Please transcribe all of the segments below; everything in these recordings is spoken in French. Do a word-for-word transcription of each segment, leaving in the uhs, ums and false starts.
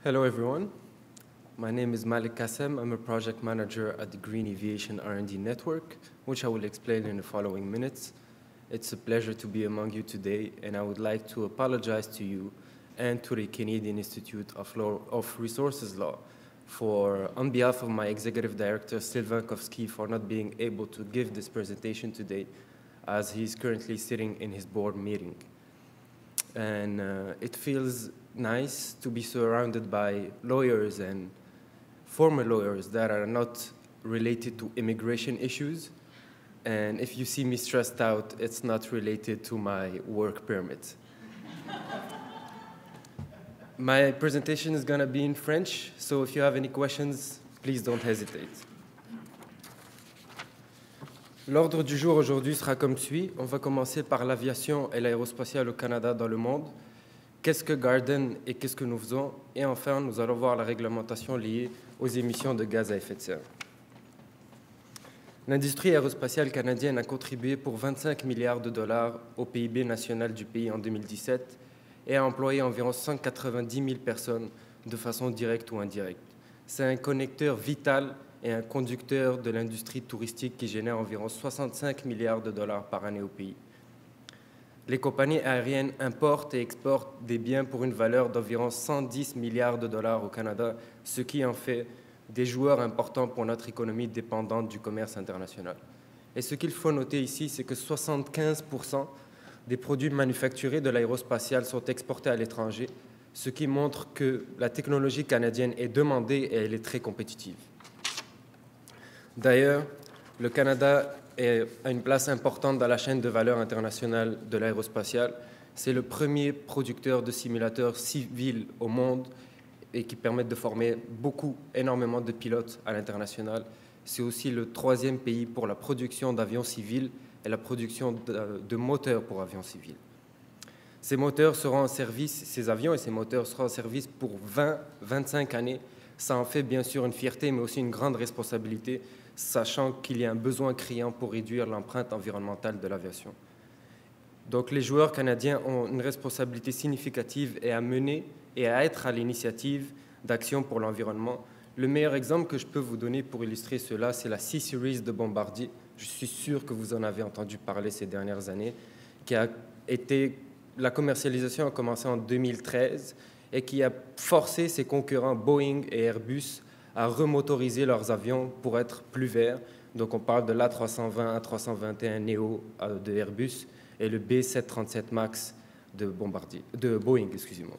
Hello, everyone. My name is Malik Kassem. I'm a project manager at the Green Aviation R and D Network, which I will explain in the following minutes. It's a pleasure to be among you today, and I would like to apologize to you and to the Canadian Institute of, Law, of Resources Law for, on behalf of my executive director, Sylvain Kovsky, for not being able to give this presentation today, as he's currently sitting in his board meeting. And uh, it feels nice to be surrounded by lawyers and former lawyers that are not related to immigration issues. And if you see me stressed out, it's not related to my work permit. My presentation is going to be in French, so if you have any questions, please don't hesitate. L'ordre du jour aujourd'hui sera comme suit. On va commencer par l'aviation et l'aérospatiale au Canada dans le monde. Qu'est-ce que Garden et qu'est-ce que nous faisons? Et enfin, nous allons voir la réglementation liée aux émissions de gaz à effet de serre. L'industrie aérospatiale canadienne a contribué pour vingt-cinq milliards de dollars au P I B national du pays en deux mille dix-sept et a employé environ cent quatre-vingt-dix mille personnes de façon directe ou indirecte. C'est un connecteur vital et un conducteur de l'industrie touristique qui génère environ soixante-cinq milliards de dollars par année au pays. Les compagnies aériennes importent et exportent des biens pour une valeur d'environ cent dix milliards de dollars au Canada, ce qui en fait des joueurs importants pour notre économie dépendante du commerce international. Et ce qu'il faut noter ici, c'est que soixante-quinze pour cent des produits manufacturés de l'aérospatiale sont exportés à l'étranger, ce qui montre que la technologie canadienne est demandée et elle est très compétitive. D'ailleurs, le Canada a une place importante dans la chaîne de valeur internationale de l'aérospatiale. C'est le premier producteur de simulateurs civils au monde et qui permettent de former beaucoup, énormément de pilotes à l'international. C'est aussi le troisième pays pour la production d'avions civils et la production de, de moteurs pour avions civils. Ces moteurs seront en service, ces avions et ces moteurs seront en service pour vingt à vingt-cinq années. Ça en fait bien sûr une fierté, mais aussi une grande responsabilité, sachant qu'il y a un besoin criant pour réduire l'empreinte environnementale de l'aviation. Donc les joueurs canadiens ont une responsabilité significative et à mener et à être à l'initiative d'actions pour l'environnement. Le meilleur exemple que je peux vous donner pour illustrer cela, c'est la C-Series de Bombardier. Je suis sûr que vous en avez entendu parler ces dernières années, qui a été, la commercialisation a commencé en deux mille treize et qui a forcé ses concurrents Boeing et Airbus à remotoriser leurs avions pour être plus verts. Donc on parle de l'A trois cent vingt, A trois cent vingt et un Neo de Airbus et le B sept cent trente-sept MAX de, Bombardier, de Boeing. Excusez-moi.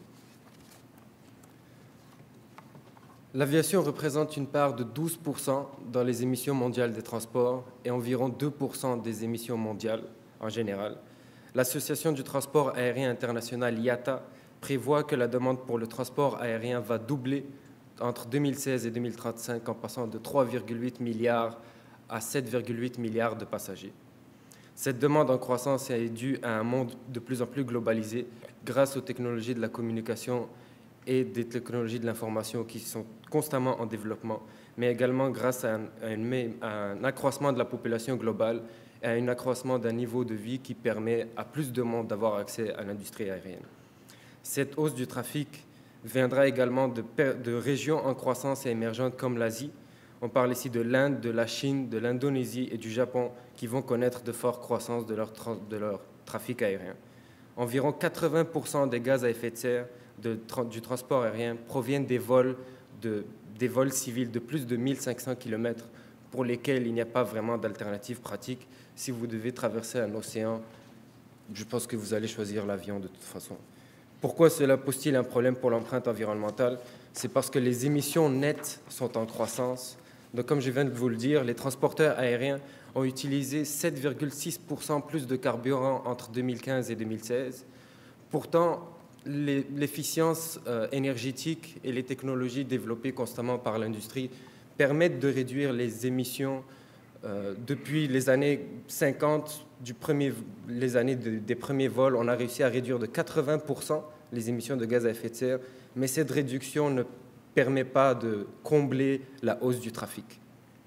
L'aviation représente une part de douze pour cent dans les émissions mondiales des transports et environ deux pour cent des émissions mondiales en général. L'Association du transport aérien international I A T A prévoit que la demande pour le transport aérien va doubler entre deux mille seize et deux mille trente-cinq en passant de trois virgule huit milliards à sept virgule huit milliards de passagers. Cette demande en croissance est due à un monde de plus en plus globalisé grâce aux technologies de la communication et des technologies de l'information qui sont constamment en développement, mais également grâce à un, à une, à un accroissement de la population globale et à un accroissement d'un niveau de vie qui permet à plus de monde d'avoir accès à l'industrie aérienne. Cette hausse du trafic viendra également de, de régions en croissance et émergentes comme l'Asie. On parle ici de l'Inde, de la Chine, de l'Indonésie et du Japon qui vont connaître de fortes croissances de leur, de leur trafic aérien. Environ quatre-vingts pour cent des gaz à effet de serre de, du transport aérien proviennent des vols, de, des vols civils de plus de mille cinq cents kilomètres pour lesquels il n'y a pas vraiment d'alternative pratique. Si vous devez traverser un océan, je pense que vous allez choisir l'avion de toute façon. Pourquoi cela pose-t-il un problème pour l'empreinte environnementale? C'est parce que les émissions nettes sont en croissance. Donc, comme je viens de vous le dire, les transporteurs aériens ont utilisé sept virgule six pour cent plus de carburant entre deux mille quinze et deux mille seize. Pourtant, l'efficience euh, énergétique et les technologies développées constamment par l'industrie permettent de réduire les émissions euh, depuis les années cinquante, du premier, les années de, des premiers vols. On a réussi à réduire de quatre-vingts pour cent les émissions de gaz à effet de serre, mais cette réduction ne permet pas de combler la hausse du trafic.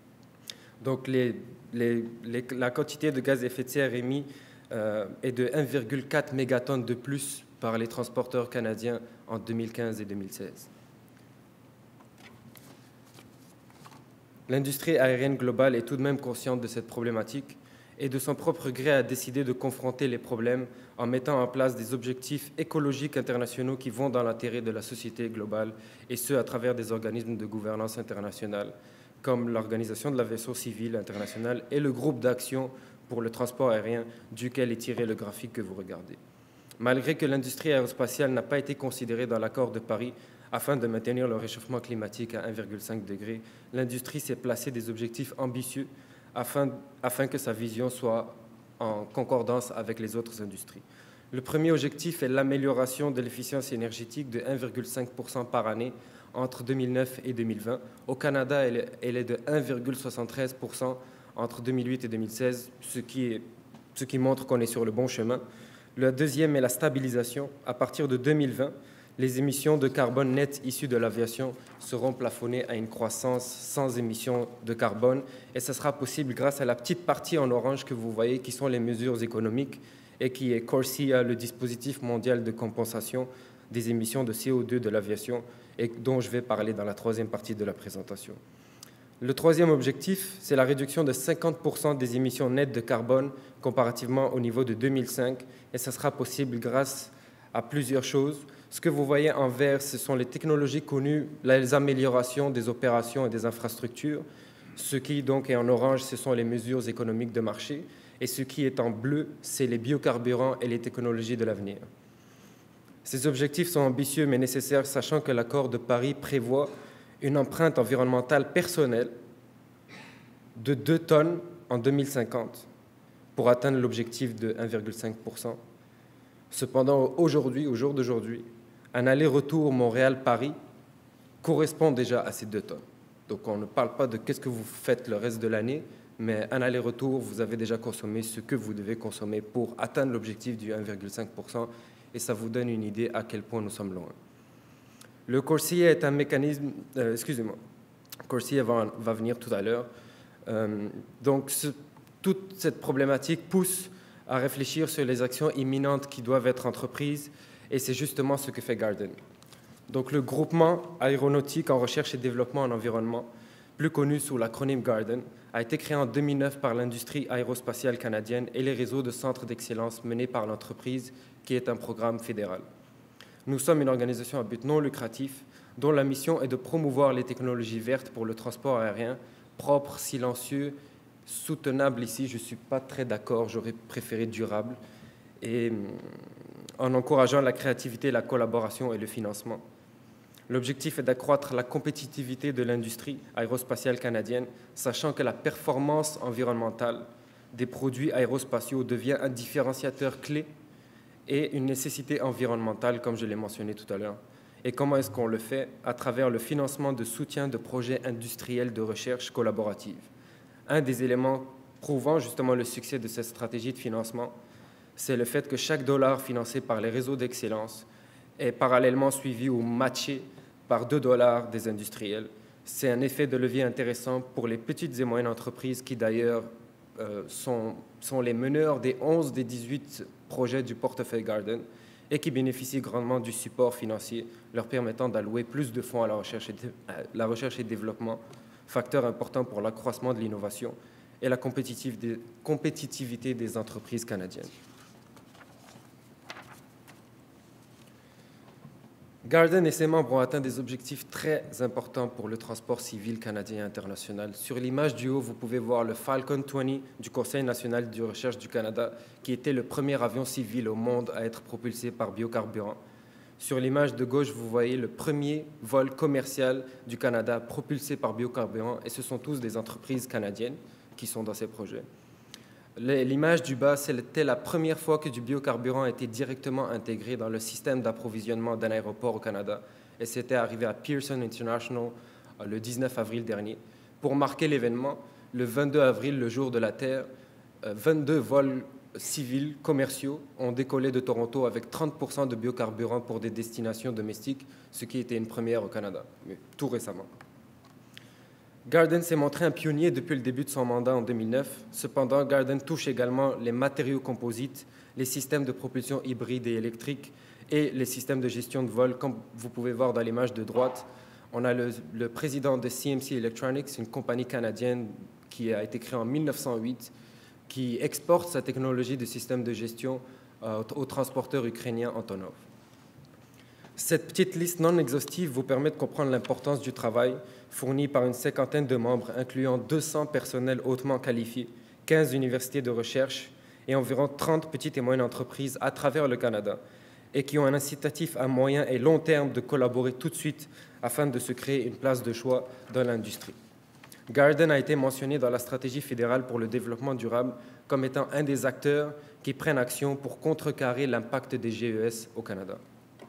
Donc, les, les, les, la quantité de gaz à effet de serre émis euh, est de un virgule quatre mégatonnes de plus par les transporteurs canadiens en deux mille quinze et deux mille seize. L'industrie aérienne globale est tout de même consciente de cette problématique et de son propre gré a décidé de confronter les problèmes en mettant en place des objectifs écologiques internationaux qui vont dans l'intérêt de la société globale, et ce, à travers des organismes de gouvernance internationale, comme l'Organisation de l'aviation civile internationale et le groupe d'action pour le transport aérien, duquel est tiré le graphique que vous regardez. Malgré que l'industrie aérospatiale n'a pas été considérée dans l'accord de Paris afin de maintenir le réchauffement climatique à un virgule cinq degré, l'industrie s'est placé des objectifs ambitieux afin, afin que sa vision soit en concordance avec les autres industries. Le premier objectif est l'amélioration de l'efficience énergétique de un virgule cinq pour cent par année entre deux mille neuf et deux mille vingt. Au Canada, elle est de un virgule soixante-treize pour cent entre deux mille huit et deux mille seize, ce qui, est, ce qui montre qu'on est sur le bon chemin. Le deuxième est la stabilisation. À partir de deux mille vingt, les émissions de carbone nettes issues de l'aviation seront plafonnées à une croissance sans émissions de carbone, et ce sera possible grâce à la petite partie en orange que vous voyez, qui sont les mesures économiques, et qui est CORSIA, le dispositif mondial de compensation des émissions de C O deux de l'aviation, et dont je vais parler dans la troisième partie de la présentation. Le troisième objectif, c'est la réduction de cinquante pour cent des émissions nettes de carbone comparativement au niveau de deux mille cinq, et ça sera possible grâce à plusieurs choses. Ce que vous voyez en vert, ce sont les technologies connues, les améliorations des opérations et des infrastructures. Ce qui donc est en orange, ce sont les mesures économiques de marché, et ce qui est en bleu, c'est les biocarburants et les technologies de l'avenir. Ces objectifs sont ambitieux mais nécessaires, sachant que l'accord de Paris prévoit une empreinte environnementale personnelle de deux tonnes en deux mille cinquante pour atteindre l'objectif de un virgule cinq pour cent. Cependant, aujourd'hui, au jour d'aujourd'hui, un aller-retour Montréal-Paris correspond déjà à ces deux tonnes. Donc on ne parle pas de qu'est-ce que vous faites le reste de l'année, mais un aller-retour, vous avez déjà consommé ce que vous devez consommer pour atteindre l'objectif du un virgule cinq pour cent, et ça vous donne une idée à quel point nous sommes loin. Le CORSIA est un mécanisme, euh, excusez-moi, CORSIA va, va venir tout à l'heure. Euh, donc ce, toute cette problématique pousse à réfléchir sur les actions imminentes qui doivent être entreprises, et c'est justement ce que fait Garden. Donc le groupement aéronautique en recherche et développement en environnement, plus connu sous l'acronyme Garden, a été créé en deux mille neuf par l'industrie aérospatiale canadienne et les réseaux de centres d'excellence menés par l'entreprise, qui est un programme fédéral. Nous sommes une organisation à but non lucratif dont la mission est de promouvoir les technologies vertes pour le transport aérien, propre, silencieux, soutenable. Ici, je ne suis pas très d'accord, j'aurais préféré durable, et en encourageant la créativité, la collaboration et le financement. L'objectif est d'accroître la compétitivité de l'industrie aérospatiale canadienne, sachant que la performance environnementale des produits aérospatiaux devient un différenciateur clé et une nécessité environnementale, comme je l'ai mentionné tout à l'heure. Et comment est-ce qu'on le fait? À travers le financement de soutien de projets industriels de recherche collaborative. Un des éléments prouvant justement le succès de cette stratégie de financement, c'est le fait que chaque dollar financé par les réseaux d'excellence est parallèlement suivi ou matché par deux dollars des industriels. C'est un effet de levier intéressant pour les petites et moyennes entreprises qui d'ailleurs euh, sont, sont les meneurs des onze des dix-huit projets du portefeuille Garden et qui bénéficient grandement du support financier leur permettant d'allouer plus de fonds à la recherche et, de, à la recherche et développement, facteur important pour l'accroissement de l'innovation et la compétitivité des entreprises canadiennes. Garden et ses membres ont atteint des objectifs très importants pour le transport civil canadien et international. Sur l'image du haut, vous pouvez voir le Falcon vingt du Conseil national de recherche du Canada, qui était le premier avion civil au monde à être propulsé par biocarburant. Sur l'image de gauche, vous voyez le premier vol commercial du Canada propulsé par biocarburant, et ce sont tous des entreprises canadiennes qui sont dans ces projets. L'image du bas, c'était la première fois que du biocarburant a été directement intégré dans le système d'approvisionnement d'un aéroport au Canada, et c'était arrivé à Pearson International le dix-neuf avril dernier. Pour marquer l'événement, le vingt-deux avril, le jour de la Terre, vingt-deux vols civils commerciaux ont décollé de Toronto avec trente pour cent de biocarburant pour des destinations domestiques, ce qui était une première au Canada, mais tout récemment. Garden s'est montré un pionnier depuis le début de son mandat en deux mille neuf. Cependant, Garden touche également les matériaux composites, les systèmes de propulsion hybride et électrique et les systèmes de gestion de vol, comme vous pouvez voir dans l'image de droite. On a le, le président de C M C Electronics, une compagnie canadienne qui a été créée en mille neuf cent huit, qui exporte sa technologie de système de gestion euh, au transporteur ukrainien Antonov. Cette petite liste non exhaustive vous permet de comprendre l'importance du travail fourni par une cinquantaine de membres, incluant deux cents personnels hautement qualifiés, quinze universités de recherche et environ trente petites et moyennes entreprises à travers le Canada, et qui ont un incitatif à moyen et long terme de collaborer tout de suite afin de se créer une place de choix dans l'industrie. Garden a été mentionné dans la stratégie fédérale pour le développement durable comme étant un des acteurs qui prennent action pour contrecarrer l'impact des G E S au Canada.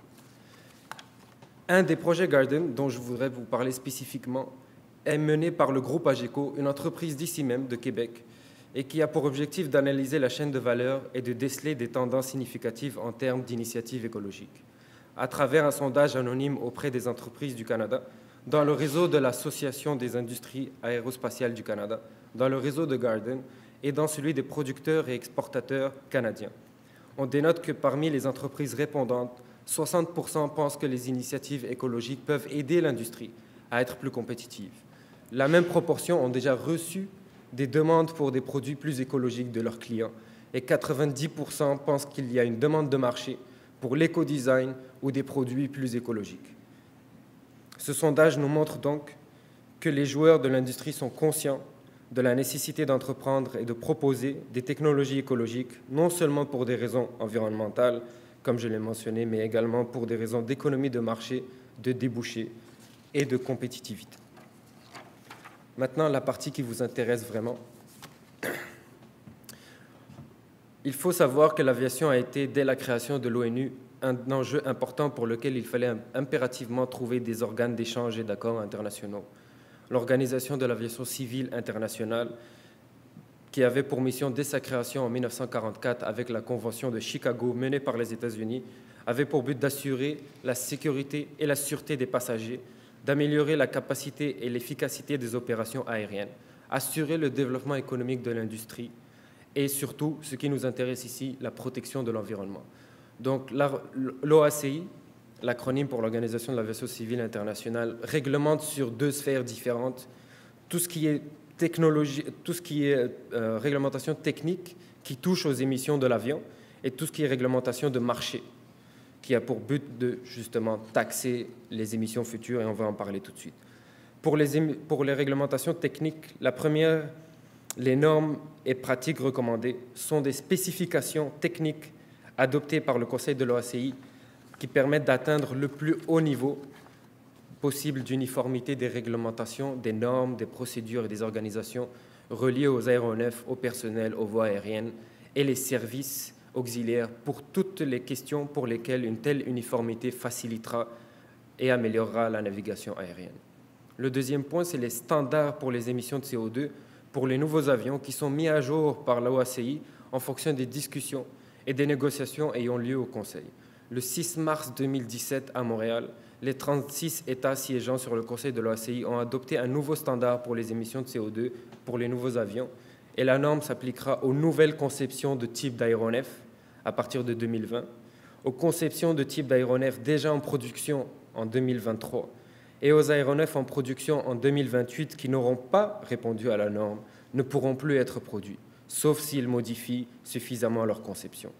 Un des projets Garden dont je voudrais vous parler spécifiquement est mené par le groupe AGECO, une entreprise d'ici même, de Québec, et qui a pour objectif d'analyser la chaîne de valeur et de déceler des tendances significatives en termes d'initiatives écologiques, à travers un sondage anonyme auprès des entreprises du Canada, dans le réseau de l'Association des industries aérospatiales du Canada, dans le réseau de Garden et dans celui des producteurs et exportateurs canadiens. On dénote que parmi les entreprises répondantes, soixante pour cent pensent que les initiatives écologiques peuvent aider l'industrie à être plus compétitive. La même proportion ont déjà reçu des demandes pour des produits plus écologiques de leurs clients et quatre-vingt-dix pour cent pensent qu'il y a une demande de marché pour l'éco-design ou des produits plus écologiques. Ce sondage nous montre donc que les joueurs de l'industrie sont conscients de la nécessité d'entreprendre et de proposer des technologies écologiques, non seulement pour des raisons environnementales, comme je l'ai mentionné, mais également pour des raisons d'économie de marché, de débouchés et de compétitivité. Maintenant, la partie qui vous intéresse vraiment. Il faut savoir que l'aviation a été, dès la création de l'ONU, un enjeu important pour lequel il fallait impérativement trouver des organes d'échange et d'accords internationaux. L'Organisation de l'aviation civile internationale, qui avait pour mission dès sa création en mille neuf cent quarante-quatre avec la Convention de Chicago menée par les États-Unis, avait pour but d'assurer la sécurité et la sûreté des passagers, d'améliorer la capacité et l'efficacité des opérations aériennes, assurer le développement économique de l'industrie et surtout, ce qui nous intéresse ici, la protection de l'environnement. Donc l'O A C I, l'acronyme pour l'Organisation de l'aviation civile internationale, réglemente sur deux sphères différentes tout ce qui est technologie, tout ce qui est euh, réglementation technique qui touche aux émissions de l'avion et tout ce qui est réglementation de marché qui a pour but de justement taxer les émissions futures et on va en parler tout de suite. Pour les, pour les réglementations techniques, la première, les normes et pratiques recommandées sont des spécifications techniques adoptées par le Conseil de l'O A C I qui permettent d'atteindre le plus haut niveau possible d'uniformité des réglementations, des normes, des procédures et des organisations reliées aux aéronefs, au personnel, aux voies aériennes et les services auxiliaires pour toutes les questions pour lesquelles une telle uniformité facilitera et améliorera la navigation aérienne. Le deuxième point, c'est les standards pour les émissions de C O deux pour les nouveaux avions qui sont mis à jour par l'O A C I en fonction des discussions et des négociations ayant lieu au Conseil. Le six mars deux mille dix-sept, à Montréal, les trente-six États siégeant sur le Conseil de l'O A C I ont adopté un nouveau standard pour les émissions de C O deux pour les nouveaux avions et la norme s'appliquera aux nouvelles conceptions de type d'aéronefs à partir de deux mille vingt, aux conceptions de type d'aéronefs déjà en production en deux mille vingt-trois et aux aéronefs en production en deux mille vingt-huit qui n'auront pas répondu à la norme ne pourront plus être produits, sauf s'ils modifient suffisamment leur conception.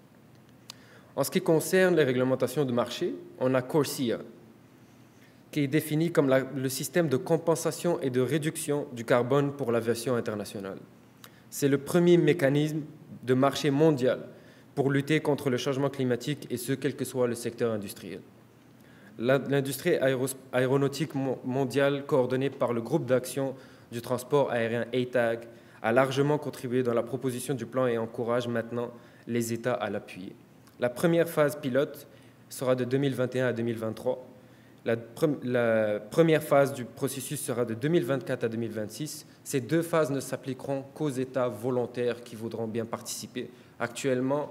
En ce qui concerne les réglementations de marché, on a CORSIA, qui est défini comme la, le système de compensation et de réduction du carbone pour l'aviation internationale. C'est le premier mécanisme de marché mondial pour lutter contre le changement climatique et ce, quel que soit le secteur industriel. L'industrie aéronautique mondiale, coordonnée par le groupe d'action du transport aérien A T A G, a largement contribué dans la proposition du plan et encourage maintenant les États à l'appuyer. La première phase pilote sera de deux mille vingt et un à deux mille vingt-trois. La, pre la première phase du processus sera de deux mille vingt-quatre à deux mille vingt-six. Ces deux phases ne s'appliqueront qu'aux États volontaires qui voudront bien participer. Actuellement,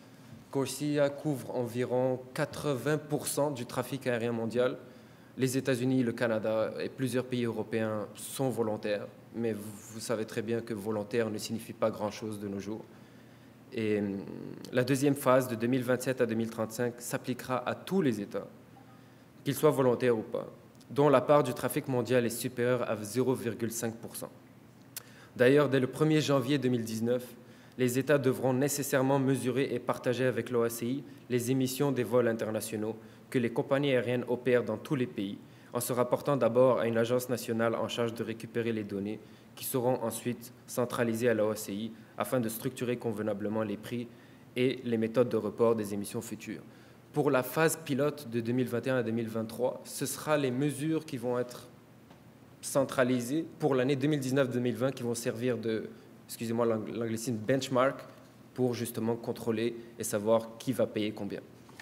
CORSIA couvre environ quatre-vingts pour cent du trafic aérien mondial. Les États-Unis, le Canada et plusieurs pays européens sont volontaires, mais vous, vous savez très bien que volontaire ne signifie pas grand-chose de nos jours. Et la deuxième phase, de deux mille vingt-sept à deux mille trente-cinq, s'appliquera à tous les États, qu'ils soient volontaires ou pas. dont la part du trafic mondial est supérieure à zéro virgule cinq pour cent. D'ailleurs, dès le premier janvier deux mille dix-neuf, les États devront nécessairement mesurer et partager avec l'O A C I les émissions des vols internationaux que les compagnies aériennes opèrent dans tous les pays, en se rapportant d'abord à une agence nationale en charge de récupérer les données qui seront ensuite centralisées à l'O A C I afin de structurer convenablement les prix et les méthodes de report des émissions futures. Pour la phase pilote de deux mille vingt et un à deux mille vingt-trois, ce sera les mesures qui vont être centralisées pour l'année deux mille dix-neuf deux mille vingt qui vont servir de, excusez-moi l'anglicisme, benchmark pour justement contrôler et savoir qui va payer combien.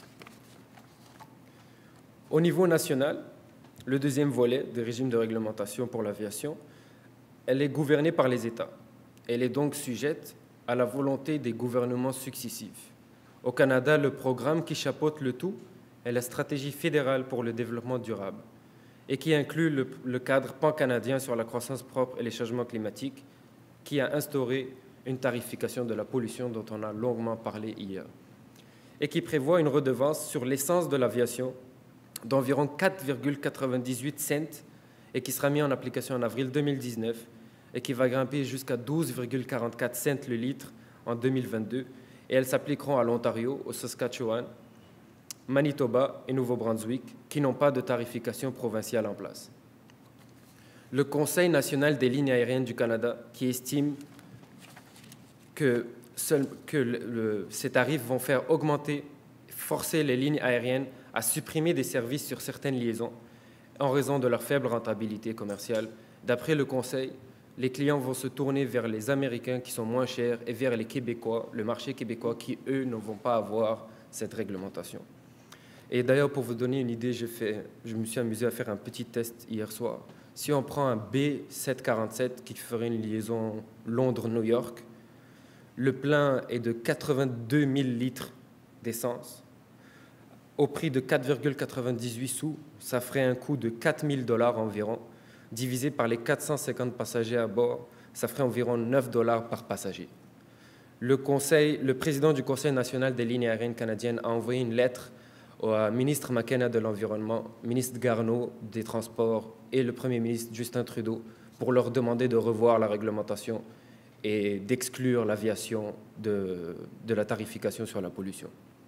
Au niveau national, le deuxième volet des régimes de réglementation pour l'aviation, elle est gouvernée par les États. Elle est donc sujette à la volonté des gouvernements successifs. Au Canada, le programme qui chapeaute le tout est la Stratégie fédérale pour le développement durable et qui inclut le, le cadre pan-canadien sur la croissance propre et les changements climatiques qui a instauré une tarification de la pollution dont on a longuement parlé hier et qui prévoit une redevance sur l'essence de l'aviation d'environ quatre virgule quatre-vingt-dix-huit cents et qui sera mis en application en avril deux mille dix-neuf et qui va grimper jusqu'à douze virgule quarante-quatre cents le litre en deux mille vingt-deux et elles s'appliqueront à l'Ontario, au Saskatchewan, Manitoba et Nouveau-Brunswick qui n'ont pas de tarification provinciale en place. Le Conseil national des lignes aériennes du Canada qui estime que, seul, que le, le, ces tarifs vont faire augmenter, forcer les lignes aériennes à supprimer des services sur certaines liaisons en raison de leur faible rentabilité commerciale. D'après le Conseil, les clients vont se tourner vers les Américains qui sont moins chers et vers les Québécois, le marché québécois qui, eux, ne vont pas avoir cette réglementation. Et d'ailleurs, pour vous donner une idée, j'ai fait, je me suis amusé à faire un petit test hier soir. Si on prend un B sept cent quarante-sept qui ferait une liaison Londres-New York, le plein est de quatre-vingt-deux mille litres d'essence. Au prix de quatre virgule quatre-vingt-dix-huit sous, ça ferait un coût de quatre mille dollars environ. Divisé par les quatre cent cinquante passagers à bord, ça ferait environ neuf dollars par passager. Le, conseil, le président du Conseil national des lignes aériennes canadiennes a envoyé une lettre au ministre McKenna de l'Environnement, ministre Garneau des Transports et le Premier ministre Justin Trudeau pour leur demander de revoir la réglementation et d'exclure l'aviation de, de la tarification sur la pollution.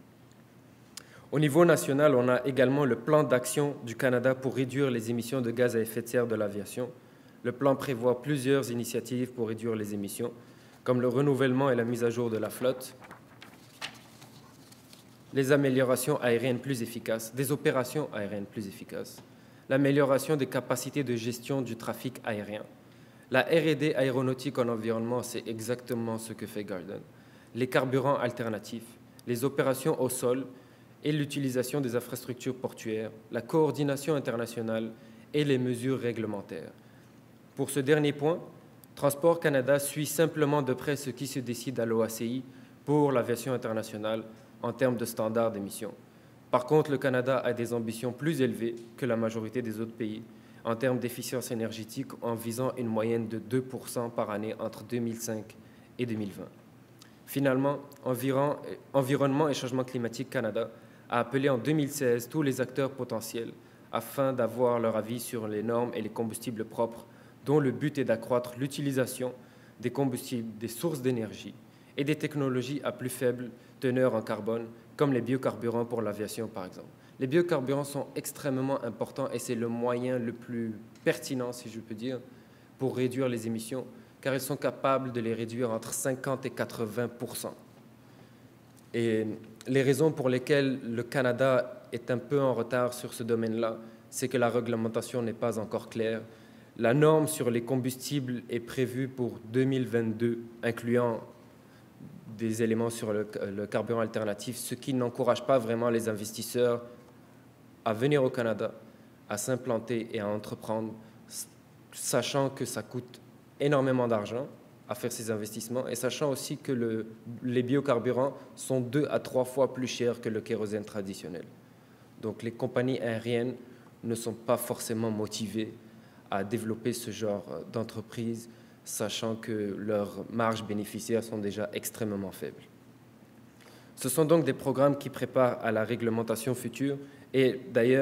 Au niveau national, on a également le plan d'action du Canada pour réduire les émissions de gaz à effet de serre de l'aviation. Le plan prévoit plusieurs initiatives pour réduire les émissions, comme le renouvellement et la mise à jour de la flotte, les améliorations aériennes plus efficaces, des opérations aériennes plus efficaces, l'amélioration des capacités de gestion du trafic aérien. La R et D aéronautique en environnement, c'est exactement ce que fait Garden. Les carburants alternatifs, les opérations au sol et l'utilisation des infrastructures portuaires, la coordination internationale et les mesures réglementaires. Pour ce dernier point, Transport Canada suit simplement de près ce qui se décide à l'O A C I pour l'aviation internationale en termes de standards d'émissions. Par contre, le Canada a des ambitions plus élevées que la majorité des autres pays en termes d'efficience énergétique en visant une moyenne de deux pour cent par année entre deux mille cinq et deux mille vingt. Finalement, Environ, Environnement et Changement climatique Canada a appelé en deux mille seize tous les acteurs potentiels afin d'avoir leur avis sur les normes et les combustibles propres dont le but est d'accroître l'utilisation des combustibles, des sources d'énergie et des technologies à plus faible teneur en carbone, comme les biocarburants pour l'aviation, par exemple. Les biocarburants sont extrêmement importants et c'est le moyen le plus pertinent, si je peux dire, pour réduire les émissions, car ils sont capables de les réduire entre cinquante et quatre-vingts pour cent. Et les raisons pour lesquelles le Canada est un peu en retard sur ce domaine-là, c'est que la réglementation n'est pas encore claire. La norme sur les combustibles est prévue pour deux mille vingt-deux, incluant des éléments sur le, le carburant alternatif, ce qui n'encourage pas vraiment les investisseurs à venir au Canada, à s'implanter et à entreprendre, sachant que ça coûte énormément d'argent à faire ces investissements et sachant aussi que le, les biocarburants sont deux à trois fois plus chers que le kérosène traditionnel. Donc les compagnies aériennes ne sont pas forcément motivées à développer ce genre d'entreprise, sachant que leurs marges bénéficiaires sont déjà extrêmement faibles. Ce sont donc des programmes qui préparent à la réglementation future et d'ailleurs,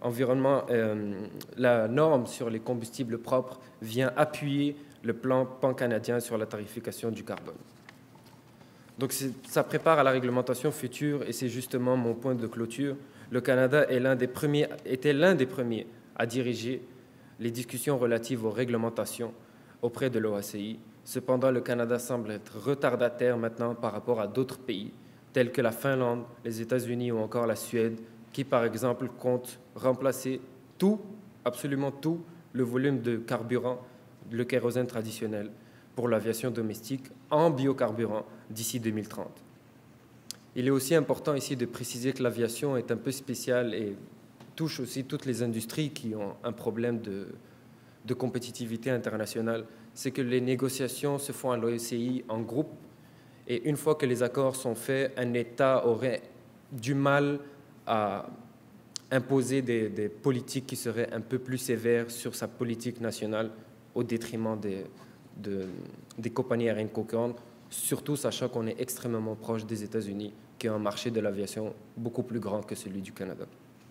environnement, euh, la norme sur les combustibles propres vient appuyer le plan pan-canadien sur la tarification du carbone. Donc ça prépare à la réglementation future et c'est justement mon point de clôture. Le Canada est l'un des premiers, était l'un des premiers à diriger les discussions relatives aux réglementations auprès de l'O A C I. Cependant, le Canada semble être retardataire maintenant par rapport à d'autres pays, tels que la Finlande, les États-Unis ou encore la Suède, qui, par exemple, comptent remplacer tout, absolument tout, le volume de carburant, le kérosène traditionnel, pour l'aviation domestique en biocarburant d'ici deux mille trente. Il est aussi important ici de préciser que l'aviation est un peu spéciale et touche aussi toutes les industries qui ont un problème de, de compétitivité internationale. C'est que les négociations se font à l'O A C I en groupe et une fois que les accords sont faits, un État aurait du mal à imposer des, des politiques qui seraient un peu plus sévères sur sa politique nationale au détriment des, de, des compagnies aériennes concurrentes, surtout sachant qu'on est extrêmement proche des États-Unis, qui ont un marché de l'aviation beaucoup plus grand que celui du Canada.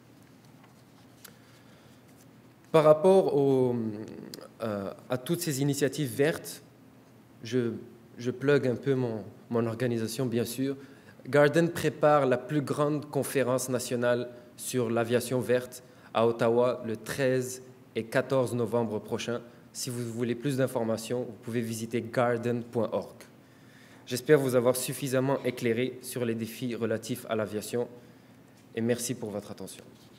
Par rapport au, euh, à toutes ces initiatives vertes, je, je plug un peu mon, mon organisation, bien sûr. Garden prépare la plus grande conférence nationale sur l'aviation verte à Ottawa le treize et quatorze novembre prochain. Si vous voulez plus d'informations, vous pouvez visiter garden point org. J'espère vous avoir suffisamment éclairé sur les défis relatifs à l'aviation et merci pour votre attention.